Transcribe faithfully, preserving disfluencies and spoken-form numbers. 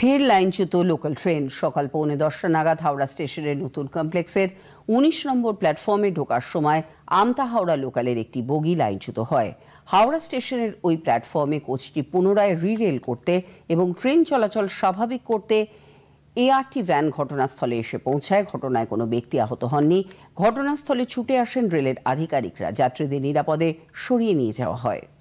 ফের লাইনচ্যুত local train. সকাল পৌনে দশটা নাগাদ হাওড়া স্টেশনের নতুন কমপ্লেক্সের উনিশ নম্বর প্ল্যাটফর্মে ঢোকার সময় আমতা হাওড়া লোকালের একটি বগি লাইনচ্যুত হয়। হাওড়া স্টেশনের ওই প্ল্যাটফর্মে কোচটি পুনরায় রিরেল করতে এবং ট্রেন চলাচল স্বাভাবিক করতে এআরটি ভ্যান ঘটনাস্থলে এসে পৌঁছায়। ঘটনায় কোনো ব্যক্তি আহত হননি। ঘটনাস্থলে ছুটে আসেন রেলের আধিকারিকরা। যাত্রীদের নিরাপদে সরিয়ে নিয়ে যাওয়া হয়।